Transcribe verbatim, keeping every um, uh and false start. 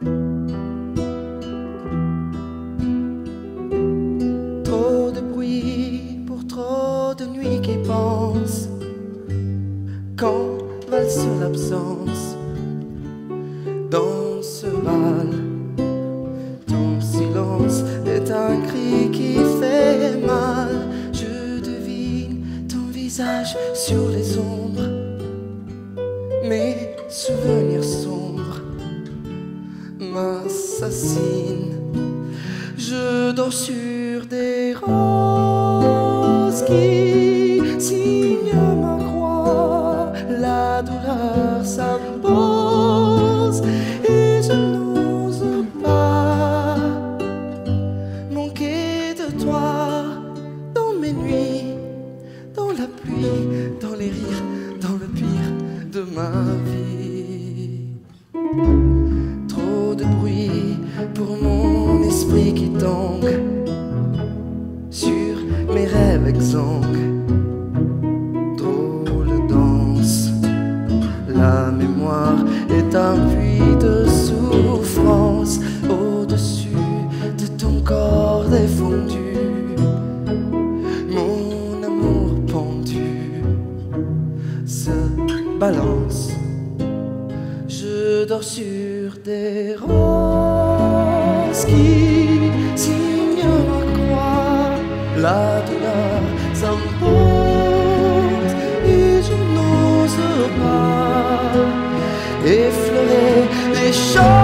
Trop de bruit pour trop de nuits qui pensent. Quand valse l'absence dans ce bal, ton silence est un cri qui fait mal. Je devine ton visage sur les ombres, mes souvenirs sombres m'assassinent. Je dors sur des roses qui signent ma croix. La douleur s'impose et je n'ose pas manquer de toi dans mes nuits, dans la pluie, dans les rires, dans le pire de ma vie. Trop de bruit pour mon esprit qui tangue sur mes rêves exsangues. Drôle danse, la mémoire est un puits de souffrance. Au-dessus de ton corps défendu, mon amour pendu se balance. Je dors sur des roses qui signent ma croix. La douleur s'impose et je n'ose pas effleurer les champs.